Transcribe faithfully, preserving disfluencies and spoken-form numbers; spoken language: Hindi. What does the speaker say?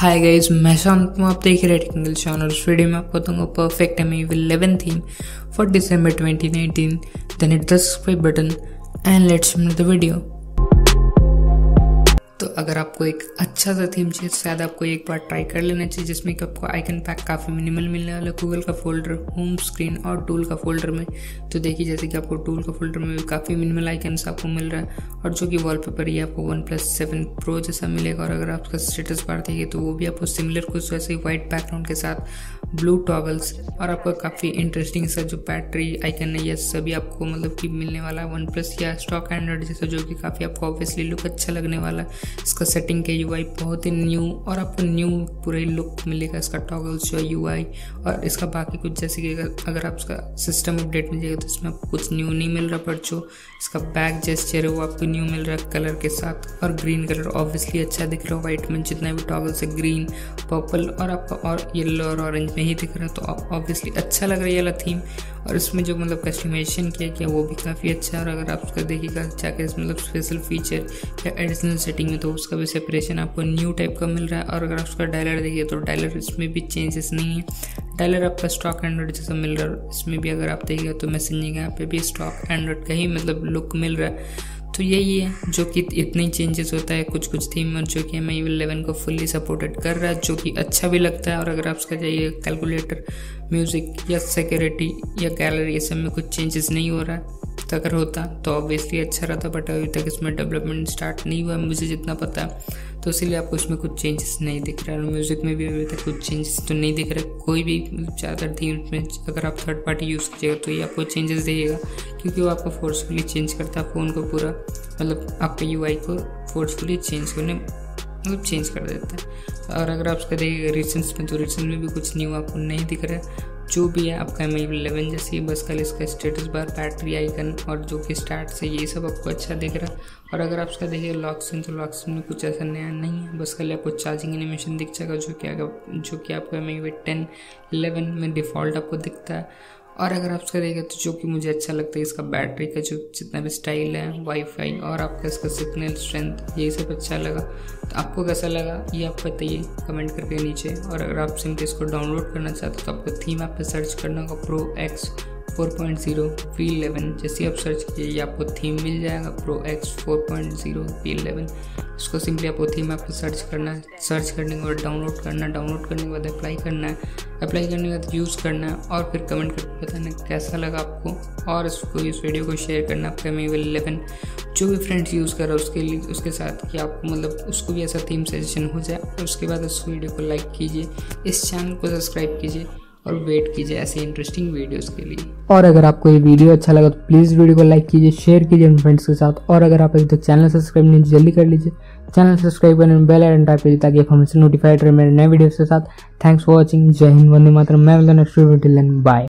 हाय गाइस, मैं शांत हूँ। आप देख रहे हैं टेक्निकल चैनल। इस वीडियो में आपको बताऊंगा perfect M I eleven theme for December twenty nineteen. Then hit the subscribe button and let's start the video. तो अगर आपको एक अच्छा सा थीम चाहिए तो शायद आपको एक बार ट्राई कर लेना चाहिए, जिसमें कि आपको आइकन पैक काफ़ी मिनिमल मिलने वाला है। गूगल का फोल्डर, होम स्क्रीन और टूल का फोल्डर में तो देखिए जैसे कि आपको टूल का फोल्डर में भी काफ़ी मिनिमल आइकन्स आपको मिल रहा है, और जो कि वॉलपेपर ये आपको वन प्लस सेवन प्रो जैसा मिलेगा। और अगर आपका स्टेटस बार देखिए तो वो भी आपको सिमिलर कुछ वैसे ही वाइट बैकग्राउंड के साथ ब्लू टॉगल्स, और आपका काफ़ी इंटरेस्टिंग सा जो बैटरी आइकन है ये सभी आपको मतलब कि मिलने वाला है वन प्लस या स्टॉक एंड्रॉइड जैसा, जो कि काफ़ी आपको ऑब्वियसली लुक अच्छा लगने वाला है। इसका सेटिंग के यूआई बहुत ही न्यू और आपको न्यू पूरा ही लुक मिलेगा इसका टॉगल्स जो यूआई। और इसका बाकी कुछ जैसे कि अगर आप इसका सिस्टम अपडेट में जाएगा तो इसमें आपको कुछ न्यू नहीं मिल रहा, पर जो इसका बैक जेस्चर है वो आपको न्यू मिल रहा है कलर के साथ। और ग्रीन कलर ऑब्वियसली अच्छा दिख रहा है, व्हाइट में जितना भी टॉगल्स है ग्रीन, पर्पल और आपका और येलो और ऑरेंज में ही दिख रहा है, तो ऑब्वियसली अच्छा लग रहा है ये वाला थीम। और इसमें जो मतलब कस्टमाइजेशन किया गया वो भी काफ़ी अच्छा है। और अगर आप उसका देखिएगा जाके मतलब स्पेशल फीचर या एडिशनल सेटिंग में तो उसका भी सेपरेशन आपको न्यू टाइप का मिल रहा है। और अगर आप उसका डायलर देखिए तो डायलर इसमें भी चेंजेस नहीं है, डायलर आपका स्टॉक एंड्रॉइड जैसा मिल रहा है। इसमें भी अगर आप देखिएगा तो मैसेजिंग यहाँ पे भी स्टॉक एंड्रॉइड का ही मतलब लुक मिल रहा है। तो यही है जो कि इतने चेंजेस होता है कुछ कुछ थीम में, जो कि एम आई इलेवन को फुल्ली सपोर्टेड कर रहा है, जो कि अच्छा भी लगता है। और अगर आप उसका चाहिए कैलकुलेटर, म्यूज़िक या सिक्योरिटी या गैलरी, ये सब में कुछ चेंजेस नहीं हो रहा है, तो अगर होता तो ऑब्वियसली अच्छा रहता, बट अभी तक इसमें डेवलपमेंट स्टार्ट नहीं हुआ मुझे जितना पता है, तो इसीलिए आपको इसमें कुछ चेंजेस नहीं दिख रहा है। और म्यूज़िक में भी अभी तक कुछ चेंजेस तो नहीं दिख रहा है कोई भी, ज़्यादातर थीम में अगर आप थर्ड पार्टी यूज़ कीजिएगा तो ये आपको चेंजेस देगा, क्योंकि वो आपको फोर्सफुली चेंज करता है फ़ोन को पूरा, मतलब आपके यूआई को फोर्सफुली चेंज करने मतलब चेंज कर देता है। और अगर आप उसका देखिएगा रिसेंट्स में तो रिसेंट में भी कुछ न्यू आपको नहीं दिख रहा है, जो भी है आपका एम आई इलेवन जैसे ही, बस कल इसका स्टेटस बार, बैटरी आइकन और जो कि स्टार्ट से ये सब आपको अच्छा दिख रहा है। और अगर आप उसका देखिए लॉक स्क्रीन तो लॉक स्क्रीन में कुछ ऐसा नया नहीं है, बस कल आपको चार्जिंग एनिमेशन दिख जाएगा, जो कि जो कि आपको एम आई टेन इलेवन में डिफ़ॉल्ट आपको दिखता है। और अगर आप उसका देखें तो जो कि मुझे अच्छा लगता है इसका बैटरी का जो जितना भी स्टाइल है, वाईफाई और आपका इसका सिग्नल स्ट्रेंथ, यही सब अच्छा लगा। तो आपको कैसा लगा ये आप बताइए कमेंट करके नीचे। और अगर आप सिंपली इसको डाउनलोड करना चाहते हो तो आपको थीम ऐप पे सर्च करना होगा pro X four point zero V eleven. जैसे आप सर्च कीजिए ये आपको थीम मिल जाएगा pro X four point zero V eleven. इसको सिंपली आपको थीम ऐप पे सर्च करना है, सर्च करने के बाद डाउनलोड करना है, डाउनलोड करने के बाद अप्लाई करना है, अप्लाई करने के बाद यूज़ करना है, और फिर कमेंट करके बताना कैसा लगा आपको। और इसको इस वीडियो को शेयर करना आपका एम आई इलेवन जो भी फ्रेंड्स यूज़ कर रहा है उसके लिए उसके साथ, कि आपको मतलब उसको भी ऐसा थीम सजेशन हो जाए। और उसके बाद इस वीडियो को लाइक कीजिए, इस चैनल को सब्सक्राइब कीजिए और वेट कीजिए ऐसे इंटरेस्टिंग वीडियोस के लिए। और अगर आपको ये वीडियो अच्छा लगा तो प्लीज़ वीडियो को लाइक कीजिए, शेयर कीजिए अपने फ्रेंड्स के साथ। और अगर आप अभी तक चैनल सब्सक्राइब नहीं जल्दी कर लीजिए, चैनल सब्सक्राइब करने में बेल आइकन टाइप कीजिए ताकि आप हमसे नोटिफाइड रहे मेरे नए वीडियोस के साथ। Thanks for watching. जय हिंद, वंदे मातरम। मैं मिलता हूं next video, till then bye.